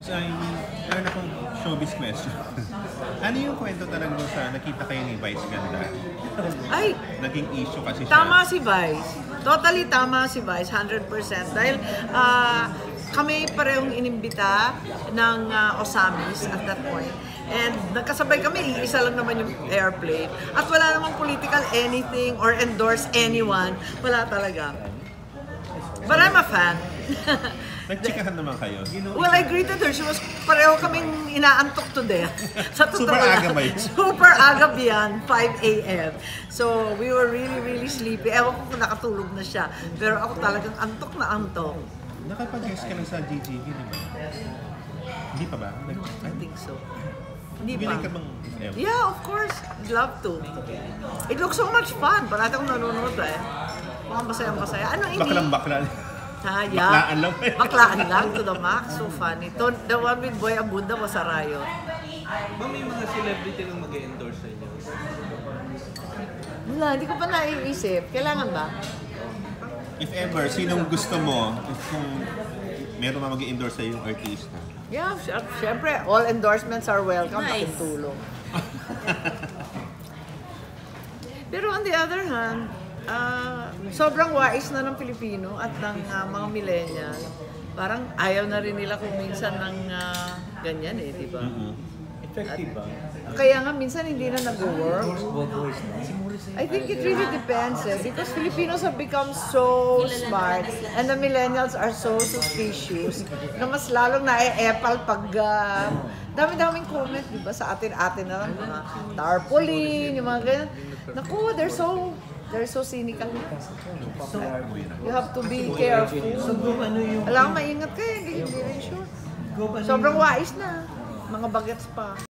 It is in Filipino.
Ay, meron akong showbiz question. Ano yung kwento talaga sa nakita kayo ni Vice ganda? Ay, Naging issue kasi siya. tama si Vice. Totally tama si Vice, 100%. Dahil kami parehong inimbita ng Osamis at that point. And nagkasabay kami, isa lang naman yung airplane. At wala namang political anything or endorse anyone. Wala talaga. But I'm a fan. Nagchikahan naman kayo. Well, I greeted her. She was, pareho kaming inaantok to death. Sa totoo Super lang. aga ba yun? Super aga yan, 5 a.m. So, we were really, really sleepy. Ewan ko kung nakatulog na siya. Pero ako talagang antok na antok. Nakapag-guest ka lang sa GGV, di ba? Hindi pa ba? I think so. Hindi Bilang pa. ka bang FM? Yeah, of course. I'd love to. It looks so much fun. Parati akong nanonood eh. Mukhang masayang-masaya. Ano ini? Baklang-bakla. Ha, yeah. Baklaan lang. Baklaan lang to the max. So funny. The one with Boy Abunda was a riot. Ba may mga celebrity nang mag-endorse sa inyo? Wala, hindi ko pa naiisip. Kailangan ba? If ever, sinong gusto mo kung meron na mag-endorse sa yung artista? Yeah, syempre, all endorsements are welcome. Nice. Pakitulong. Pero on the other hand, sobrang wais na ng Pilipino at ng mga millennial. Parang ayaw na rin nila kung minsan ng ganyan eh, di ba? Effective ba? Kaya nga minsan hindi na nag-work. I think it really depends eh, because Filipinos have become so smart and the millennials are so suspicious na mas lalong na-e-epal pag dami-daming comment, di ba, sa atin-atin na lang, mga tarpaulin, yung mga ganyan. Naku, they're so cynical. You have to be careful. Alam, maingat kayo, hindi rin sure. Sobrang wais na. Mga bagets pa.